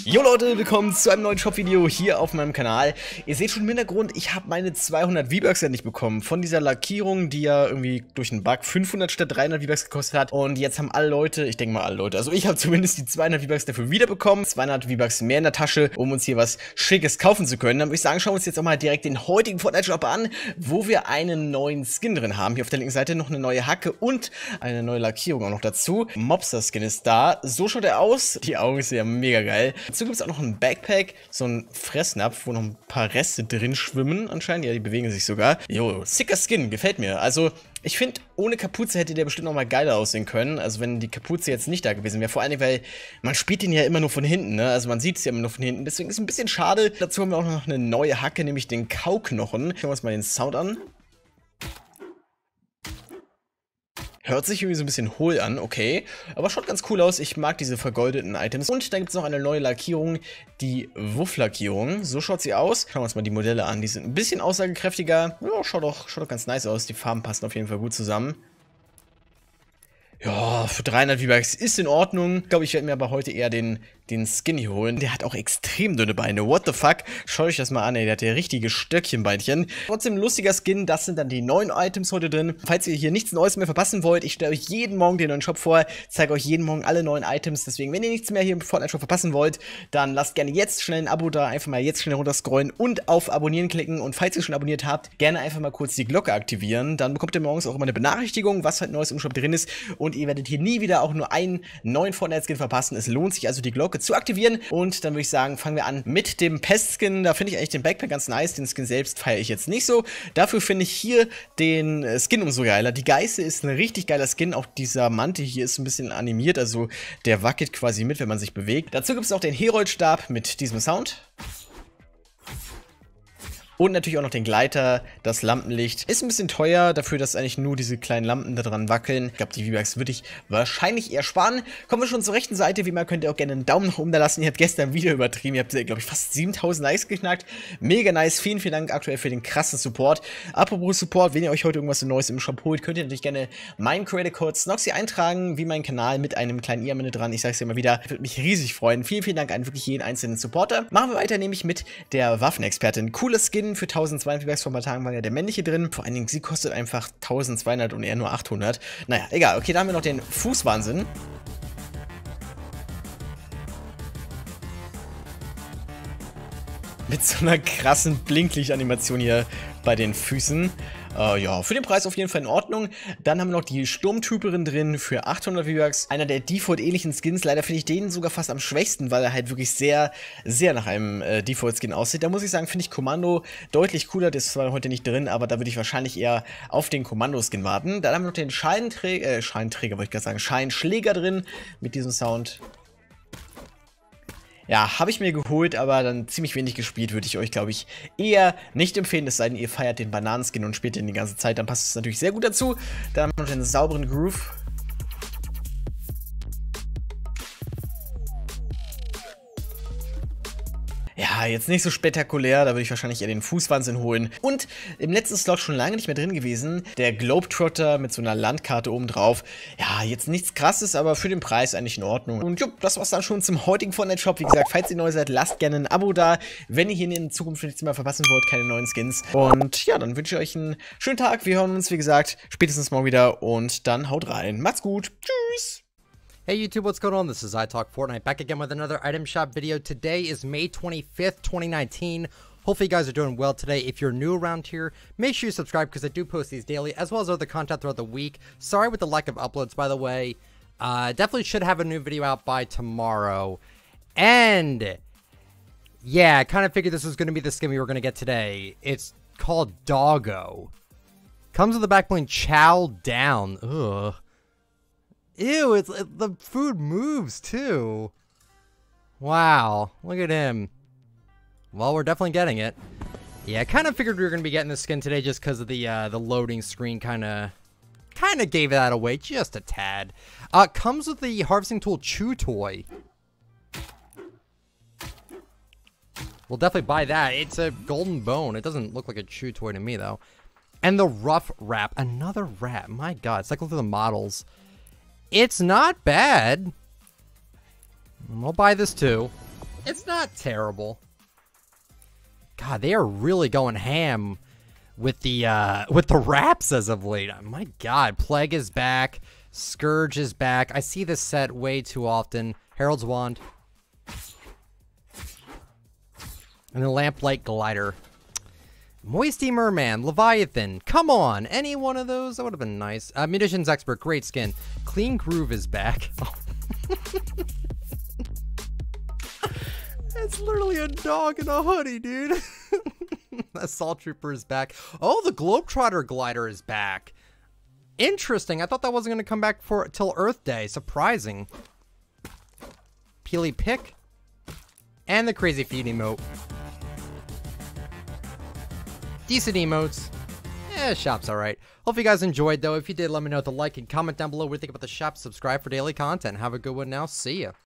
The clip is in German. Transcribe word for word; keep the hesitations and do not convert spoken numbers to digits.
Jo Leute, willkommen zu einem neuen Shop-Video hier auf meinem Kanal. Ihr seht schon im Hintergrund, ich habe meine zweihundert V-Bucks ja nicht bekommen. Von dieser Lackierung, die ja irgendwie durch einen Bug fünfhundert statt dreihundert V-Bucks gekostet hat. Und jetzt haben alle Leute, ich denke mal alle Leute, also ich habe zumindest die zweihundert V-Bucks dafür wiederbekommen. zweihundert V-Bucks mehr in der Tasche, um uns hier was Schickes kaufen zu können. Dann würde ich sagen, schauen wir uns jetzt auch mal direkt den heutigen Fortnite-Shop an, wo wir einen neuen Skin drin haben. Hier auf der linken Seite noch eine neue Hacke und eine neue Lackierung auch noch dazu. Mobster-Skin ist da. So schaut er aus. Die Augen sind ja mega geil. Dazu gibt es auch noch ein Backpack, so ein Fressnapf, wo noch ein paar Reste drin schwimmen anscheinend. Ja, die bewegen sich sogar. Jo, sicker Skin, gefällt mir. Also, ich finde, ohne Kapuze hätte der bestimmt noch mal geiler aussehen können. Also, wenn die Kapuze jetzt nicht da gewesen wäre. Vor allem, weil man spielt ihn ja immer nur von hinten, ne? Also, man sieht es ja immer nur von hinten. Deswegen ist es ein bisschen schade. Dazu haben wir auch noch eine neue Hacke, nämlich den Kauknochen. Schauen wir uns mal den Sound an. Hört sich irgendwie so ein bisschen hohl an, okay. Aber schaut ganz cool aus. Ich mag diese vergoldeten Items. Und dann gibt es noch eine neue Lackierung, die Wuff-Lackierung. So schaut sie aus. Schauen wir uns mal die Modelle an. Die sind ein bisschen aussagekräftiger. Ja, schaut doch, schaut doch ganz nice aus. Die Farben passen auf jeden Fall gut zusammen. Ja, für dreihundert V-Bucks ist in Ordnung. Ich glaube, ich werde mir aber heute eher den, den Skinny holen. Der hat auch extrem dünne Beine. What the fuck? Schaut euch das mal an, ey. Der hat ja richtige Stöckchenbeinchen. Trotzdem ein lustiger Skin. Das sind dann die neuen Items heute drin. Falls ihr hier nichts Neues mehr verpassen wollt, ich stelle euch jeden Morgen den neuen Shop vor. Zeige euch jeden Morgen alle neuen Items. Deswegen, wenn ihr nichts mehr hier im Fortnite-Shop verpassen wollt, dann lasst gerne jetzt schnell ein Abo da. Einfach mal jetzt schnell runterscrollen und auf Abonnieren klicken. Und falls ihr schon abonniert habt, gerne einfach mal kurz die Glocke aktivieren. Dann bekommt ihr morgens auch immer eine Benachrichtigung, was halt Neues im Shop drin ist. Und ihr werdet hier nie wieder auch nur einen neuen Fortnite-Skin verpassen. Es lohnt sich also, die Glocke zu aktivieren. Und dann würde ich sagen, fangen wir an mit dem Pest-Skin. Da finde ich eigentlich den Backpack ganz nice. Den Skin selbst feiere ich jetzt nicht so. Dafür finde ich hier den äh, Skin umso geiler. Die Geißel ist ein richtig geiler Skin. Auch dieser Mantel hier ist ein bisschen animiert. Also der wackelt quasi mit, wenn man sich bewegt. Dazu gibt es auch den Heroldstab mit diesem Sound. Und natürlich auch noch den Gleiter, das Lampenlicht. Ist ein bisschen teuer, dafür, dass eigentlich nur diese kleinen Lampen da dran wackeln. Ich glaube, die V-Bucks würde ich wahrscheinlich eher sparen. Kommen wir schon zur rechten Seite. Wie immer könnt ihr auch gerne einen Daumen nach oben da lassen. Ihr habt gestern ein Video übertrieben. Ihr habt, glaube ich, fast siebentausend Likes geknackt. Mega nice. Vielen, vielen Dank aktuell für den krassen Support. Apropos Support, wenn ihr euch heute irgendwas Neues im Shop holt, könnt ihr natürlich gerne meinen Creator Code Snoxy eintragen, wie mein Kanal mit einem kleinen I am Ende dran. Ich sage es ja immer wieder, würde mich riesig freuen. Vielen, vielen Dank an wirklich jeden einzelnen Supporter. Machen wir weiter nämlich mit der Waffenexpertin. Cooles Skin für eintausendzweihundert V-Bucks. Vor ein paar Tagen war ja der männliche drin. Vor allen Dingen, sie kostet einfach eintausendzweihundert und er nur achthundert. Naja, egal. Okay, da haben wir noch den Fußwahnsinn. Mit so einer krassen Blinklichtanimation hier bei den Füßen. Uh, ja, für den Preis auf jeden Fall in Ordnung. Dann haben wir noch die Sturmtrooperin drin für achthundert V-Bucks. Einer der Default-ähnlichen Skins. Leider finde ich den sogar fast am schwächsten, weil er halt wirklich sehr, sehr nach einem äh, Default-Skin aussieht. Da muss ich sagen, finde ich Kommando deutlich cooler. Das ist zwar heute nicht drin, aber da würde ich wahrscheinlich eher auf den Kommando-Skin warten. Dann haben wir noch den Scheinträger, äh, Scheinträger wollte ich gerade sagen, Scheinschläger drin mit diesem Sound. Ja, habe ich mir geholt, aber dann ziemlich wenig gespielt, würde ich euch, glaube ich, eher nicht empfehlen. Es sei denn, ihr feiert den Bananenskin und spielt den die ganze Zeit, dann passt es natürlich sehr gut dazu. Dann haben wir noch den sauberen Groove. Ja, jetzt nicht so spektakulär, da würde ich wahrscheinlich eher den Fußwahnsinn holen. Und im letzten Slot schon lange nicht mehr drin gewesen, der Globetrotter mit so einer Landkarte oben drauf. Ja, jetzt nichts krasses, aber für den Preis eigentlich in Ordnung. Und jupp, das war's dann schon zum heutigen Fortnite-Shop. Wie gesagt, falls ihr neu seid, lasst gerne ein Abo da, wenn ihr hier in Zukunft nichts mehr verpassen wollt, keine neuen Skins. Und ja, dann wünsche ich euch einen schönen Tag. Wir hören uns, wie gesagt, spätestens morgen wieder und dann haut rein. Macht's gut. Tschüss. Hey YouTube, what's going on? This is iTalkFortnite back again with another item shop video. Today is May twenty-fifth, twenty nineteen. Hopefully you guys are doing well today. If you're new around here, make sure you subscribe because I do post these daily as well as other content throughout the week. Sorry with the lack of uploads, by the way. Uh, definitely should have a new video out by tomorrow. And yeah, I kind of figured this was going to be the skin we were going to get today. It's called Doggo. Comes with the back bling Chow Down. Ugh. Ew, it's it, the food moves too. Wow, look at him. Well, we're definitely getting it. Yeah, I kind of figured we were gonna be getting this skin today just because of the uh, the loading screen kind of kind of gave that away just a tad. Uh, comes with the harvesting tool chew toy. We'll definitely buy that. It's a golden bone. It doesn't look like a chew toy to me though. And the rough wrap, another wrap. My God, cycle through the models. It's not bad. We'll buy this too. It's not terrible. God, they are really going ham with the uh, with the wraps as of late. My God, Plague is back. Scourge is back. I see this set way too often. Herald's Wand. And the Lamplight Glider. Moisty Merman, Leviathan. Come on, any one of those? That would have been nice. Uh, Munitions Expert, great skin. Clean Groove is back. Oh. It's literally a dog in a hoodie, dude. Assault Trooper is back. Oh, the Globetrotter Glider is back. Interesting. I thought that wasn't going to come back for till Earth Day. Surprising. Peely Pick. And the Crazy Feet emote. Decent emotes. Eh, shop's alright. Hope you guys enjoyed, though. If you did, let me know with a like and comment down below what you think about the shop. Subscribe for daily content. Have a good one now. See ya.